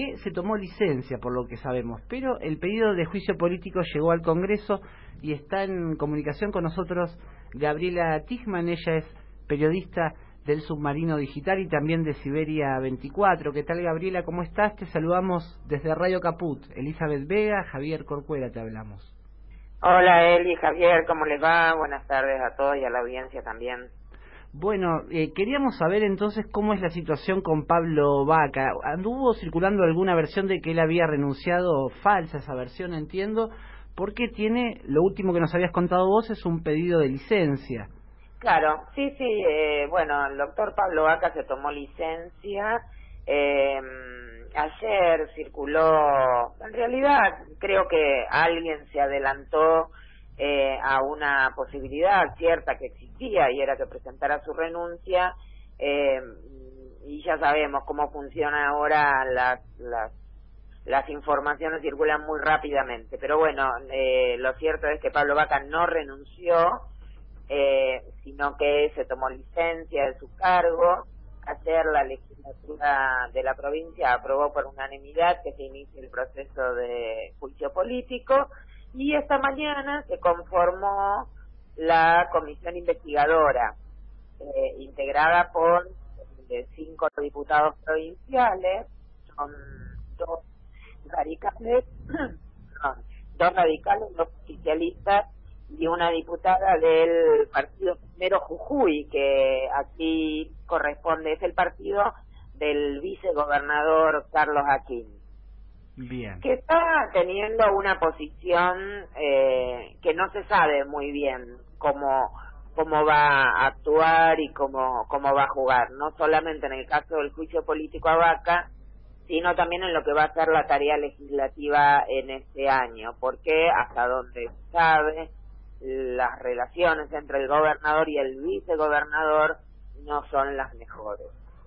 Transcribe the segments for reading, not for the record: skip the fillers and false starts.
que se tomó licencia, por lo que sabemos, pero el pedido de juicio político llegó al Congreso y está en comunicación con nosotros Gabriela Tichman. Ella es periodista del Submarino Digital y también de Siberia 24. ¿Qué tal, Gabriela? ¿Cómo estás? Te saludamos desde Radio Caput. Elizabeth Vega, Javier Corcuera, te hablamos. Hola, Eli, Javier, ¿cómo les va? Buenas tardes a todos y a la audiencia también. Bueno, queríamos saber entonces cómo es la situación con Pablo Vaca. Anduvo circulando alguna versión de que él había renunciado, falsa esa versión, entiendo, porque tiene, lo último que nos habías contado vos, es un pedido de licencia. Claro, sí, bueno, el doctor Pablo Vaca se tomó licencia, ayer circuló, en realidad creo que alguien se adelantó a una posibilidad cierta que existía y era que presentara su renuncia, y ya sabemos cómo funcionan ahora las informaciones, circulan muy rápidamente, pero bueno, lo cierto es que Pablo Vaca no renunció, sino que se tomó licencia de su cargo. Ayer la legislatura de la provincia aprobó por unanimidad que se inicie el proceso de juicio político y esta mañana se conformó la comisión investigadora, integrada por 5 diputados provinciales, son 2 radicales, dos oficialistas y una diputada del partido Primero Jujuy, que aquí corresponde, es el partido del vicegobernador Carlos Aquín. Bien. Que está teniendo una posición que no se sabe muy bien cómo va a actuar y cómo va a jugar, no solamente en el caso del juicio político a Vaca, sino también en lo que va a ser la tarea legislativa en este año, porque hasta donde se sabe, las relaciones entre el gobernador y el vicegobernador no son las mejores.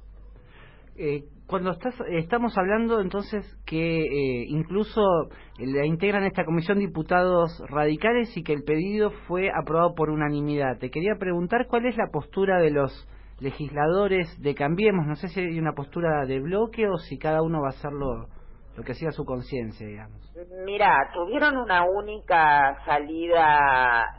Cuando estamos hablando entonces que incluso la integran esta comisión diputados radicales y que el pedido fue aprobado por unanimidad, te quería preguntar cuál es la postura de los legisladores de Cambiemos. No sé si hay una postura de bloque o si cada uno va a hacer lo que sea su conciencia, digamos. Mira, tuvieron una única salida,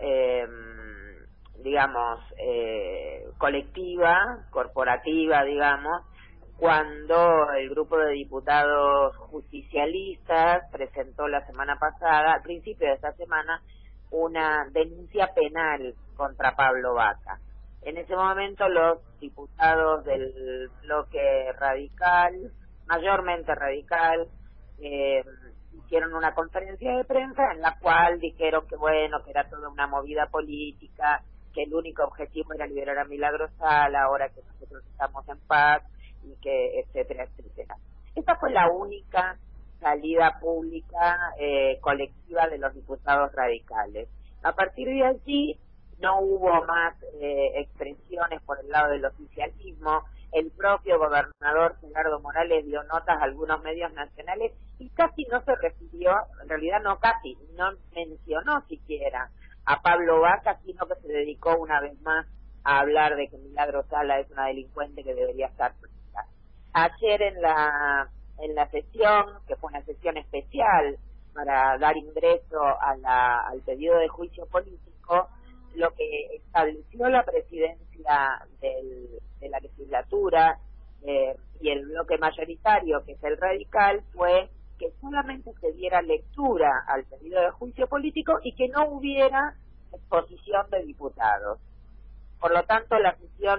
digamos, colectiva, corporativa, digamos, cuando el grupo de diputados justicialistas presentó la semana pasada, al principio de esta semana, una denuncia penal contra Pablo Vaca. En ese momento los diputados del bloque radical, mayormente radical, hicieron una conferencia de prensa en la cual dijeron que bueno, que era toda una movida política, que el único objetivo era liberar a Milagro Sala, ahora que nosotros estamos en paz, y que etcétera, etcétera. Esta fue la única salida pública colectiva de los diputados radicales. A partir de allí no hubo más expresiones por el lado del oficialismo. El propio gobernador Gerardo Morales dio notas a algunos medios nacionales y casi no se refirió, en realidad no casi, no mencionó siquiera a Pablo Vaca, sino que se dedicó una vez más a hablar de que Milagro Sala es una delincuente que debería estar presa. Ayer en la sesión, que fue una sesión especial para dar ingreso al pedido de juicio político, lo que estableció la presidencia de la legislatura y el bloque mayoritario, que es el radical, fue que solamente se diera lectura al pedido de juicio político y que no hubiera exposición de diputados. Por lo tanto, la sesión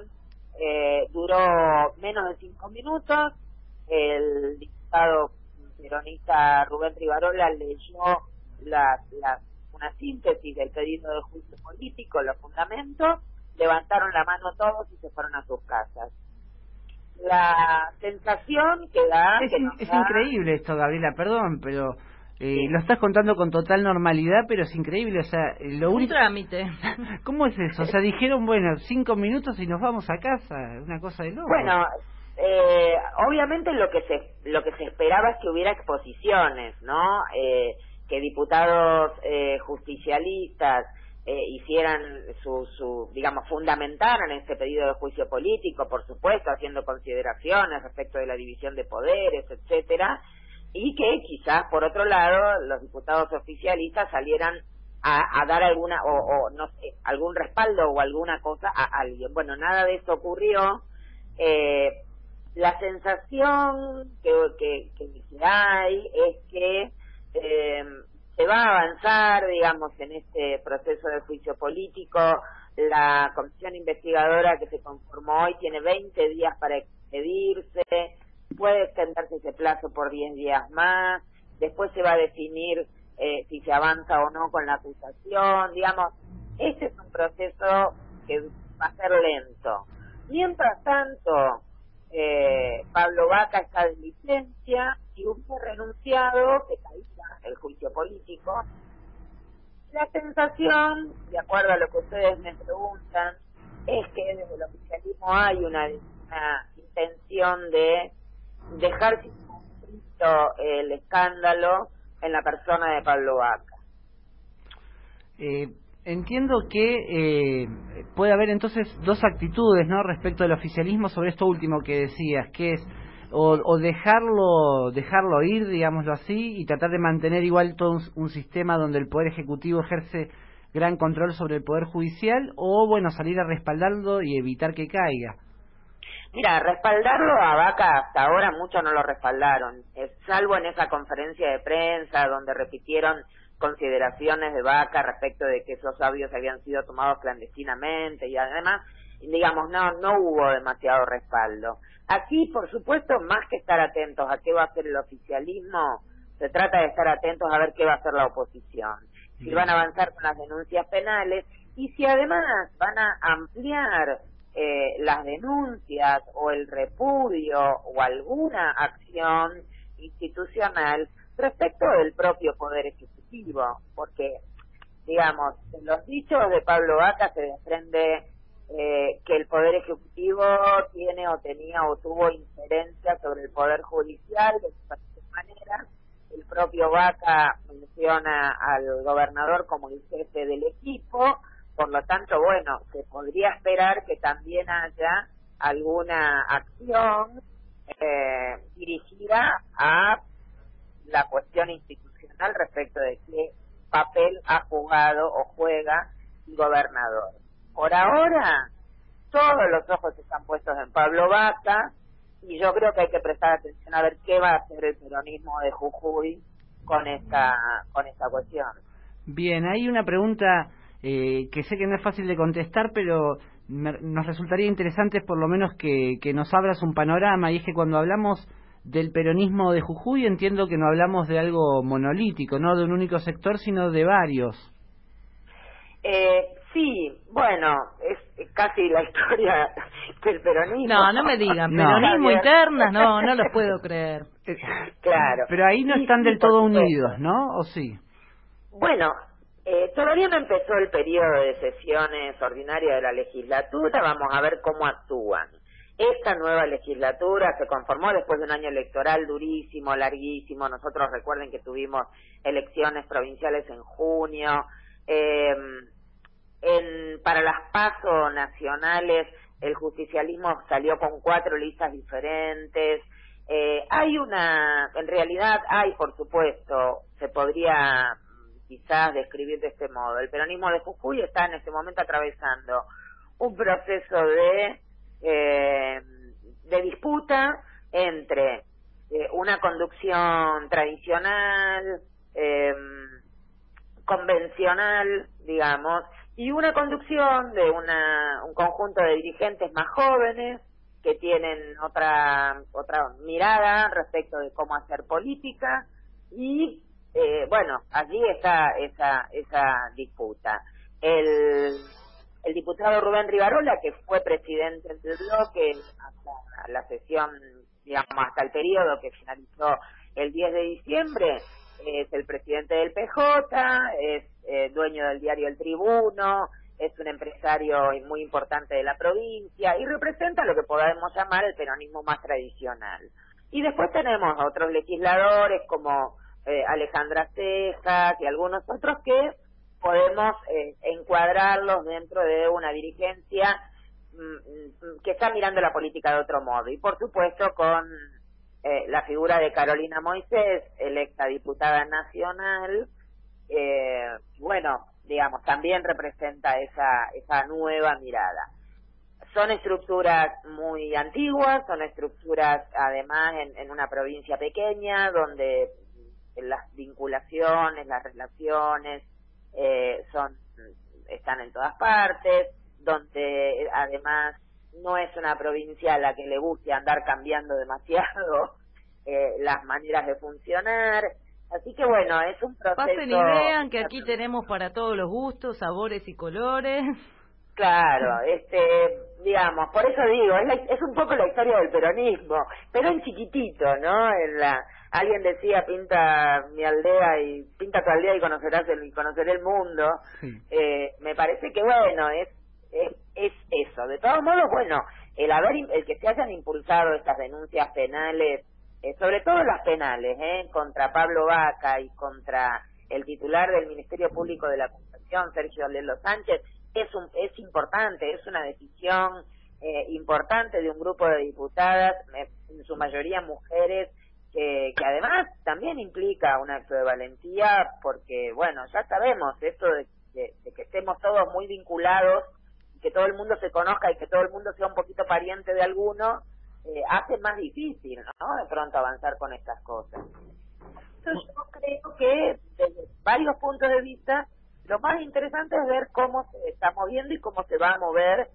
duró menos de 5 minutos. El diputado peronista Rubén Rivarola leyó una síntesis del pedido de juicio político, los fundamentos, levantaron la mano todos y se fueron a sus casas. La sensación que da... Es increíble esto, Gabriela, perdón, pero sí. Lo estás contando con total normalidad, pero es increíble, o sea, un trámite. ¿Cómo es eso? O sea, dijeron, bueno, 5 minutos y nos vamos a casa, una cosa de loco. Bueno, obviamente lo que se esperaba es que hubiera exposiciones, ¿no? Que diputados justicialistas hicieran digamos, fundamentaran este pedido de juicio político, por supuesto, haciendo consideraciones respecto de la división de poderes, etcétera, y que quizás por otro lado los diputados oficialistas salieran a dar alguna o no sé, algún respaldo o alguna cosa a alguien. Bueno, nada de eso ocurrió. La sensación que hay es que se va a avanzar, digamos, en este proceso de juicio político. La comisión investigadora que se conformó hoy tiene 20 días para expedirse, puede extenderse ese plazo por 10 días más, después se va a definir si se avanza o no con la acusación, digamos, este es un proceso que va a ser lento. Mientras tanto, Pablo Vaca está de licencia y hubo renunciado, que caía el juicio político. La sensación, de acuerdo a lo que ustedes me preguntan, es que desde el oficialismo hay una intención de dejar sin conflicto el escándalo en la persona de Pablo Vaca. Entiendo que puede haber entonces dos actitudes, ¿no?, respecto al oficialismo sobre esto último que decías, que es o dejarlo ir, digámoslo así, y tratar de mantener igual todo un sistema donde el Poder Ejecutivo ejerce gran control sobre el Poder Judicial, o bueno, salir a respaldarlo y evitar que caiga. Mira, respaldarlo a Vaca hasta ahora muchos no lo respaldaron, salvo en esa conferencia de prensa donde repitieron consideraciones de Vaca respecto de que esos audios habían sido tomados clandestinamente y además, digamos, no hubo demasiado respaldo. Aquí, por supuesto, más que estar atentos a qué va a hacer el oficialismo, se trata de estar atentos a ver qué va a hacer la oposición. Si van a avanzar con las denuncias penales y si además van a ampliar las denuncias o el repudio o alguna acción institucional respecto del propio Poder Ejecutivo, porque, digamos, en los dichos de Pablo Vaca se desprende que el Poder Ejecutivo tiene o tenía o tuvo injerencia sobre el Poder Judicial de cualquier manera. El propio Vaca menciona al gobernador como el jefe del equipo, por lo tanto, bueno, se podría esperar que también haya alguna acción dirigida a la cuestión institucional respecto de qué papel ha jugado o juega el gobernador. Por ahora, todos los ojos están puestos en Pablo Vaca y yo creo que hay que prestar atención a ver qué va a hacer el peronismo de Jujuy con esta cuestión. Bien, hay una pregunta que sé que no es fácil de contestar, pero nos resultaría interesante por lo menos que nos abras un panorama, y es que cuando hablamos del peronismo de Jujuy entiendo que no hablamos de algo monolítico, no de un único sector, sino de varios. Sí, bueno, es casi la historia del peronismo. No me digan, peronismo internas, no los puedo creer. Claro. Pero ahí no están del todo unidos, ¿no? ¿O sí? Bueno, todavía no empezó el periodo de sesiones ordinarias de la legislatura, vamos a ver cómo actúan. Esta nueva legislatura se conformó después de un año electoral durísimo, larguísimo. Nosotros recuerden que tuvimos elecciones provinciales en junio. Para las PASO nacionales el justicialismo salió con 4 listas diferentes. En realidad hay, por supuesto, se podría quizás describir de este modo. El peronismo de Jujuy está en este momento atravesando un proceso de disputa entre una conducción tradicional, convencional, digamos, y una conducción de un conjunto de dirigentes más jóvenes que tienen otra mirada respecto de cómo hacer política y bueno, allí está esa disputa. El diputado Rubén Rivarola, que fue presidente del bloque hasta la sesión, digamos, hasta el periodo que finalizó el 10 de diciembre, es el presidente del PJ, es dueño del diario El Tribuno, es un empresario muy importante de la provincia y representa lo que podemos llamar el peronismo más tradicional. Y después tenemos a otros legisladores como Alejandra Cejas y algunos otros que podemos encuadrarlos dentro de una dirigencia que está mirando la política de otro modo y por supuesto con la figura de Carolina Moisés, electa diputada nacional, bueno, digamos, también representa esa nueva mirada. Son estructuras muy antiguas, son estructuras además en una provincia pequeña donde las vinculaciones, las relaciones están en todas partes, donde además no es una provincia a la que le guste andar cambiando demasiado las maneras de funcionar. Así que bueno, es un proceso... Pasen y vean que aquí tenemos para todos los gustos, sabores y colores. Claro, digamos, por eso digo, es un poco la historia del peronismo, pero en chiquitito, ¿no? Alguien decía, pinta mi aldea y pinta tu aldea y conoceré el mundo. Sí. Me parece que bueno, es eso. De todos modos, bueno, el que se hayan impulsado estas denuncias penales, sobre todo las penales, contra Pablo Baca y contra el titular del Ministerio Público de la Acusación, Sergio Lelo Sánchez, es importante, es una decisión importante de un grupo de diputadas, en su mayoría mujeres, que además también implica un acto de valentía, porque bueno, ya sabemos esto de que estemos todos muy vinculados, que todo el mundo se conozca y que todo el mundo sea un poquito pariente de alguno, hace más difícil, ¿no?, de pronto avanzar con estas cosas. Entonces yo creo que desde varios puntos de vista lo más interesante es ver cómo se está moviendo y cómo se va a mover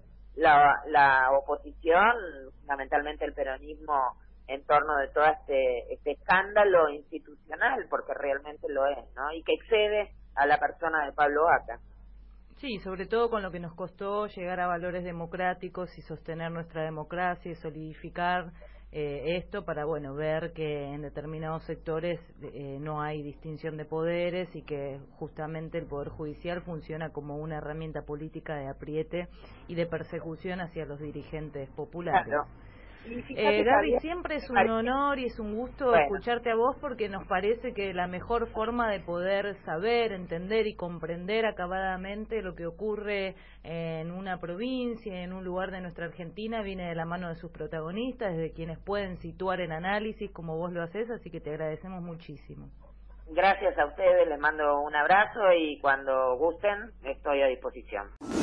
la oposición, fundamentalmente el peronismo, en torno de todo este escándalo institucional, porque realmente lo es, ¿no? Y que excede a la persona de Pablo Baca. Sí, sobre todo con lo que nos costó llegar a valores democráticos y sostener nuestra democracia y solidificar esto para, bueno, ver que en determinados sectores no hay distinción de poderes y que justamente el Poder Judicial funciona como una herramienta política de apriete y de persecución hacia los dirigentes populares. Claro. Gaby, siempre es un honor y es un gusto escucharte a vos, porque nos parece que la mejor forma de poder saber, entender y comprender acabadamente lo que ocurre en una provincia, en un lugar de nuestra Argentina, viene de la mano de sus protagonistas, de quienes pueden situar en análisis como vos lo haces, así que te agradecemos muchísimo. Gracias a ustedes, les mando un abrazo y cuando gusten estoy a disposición.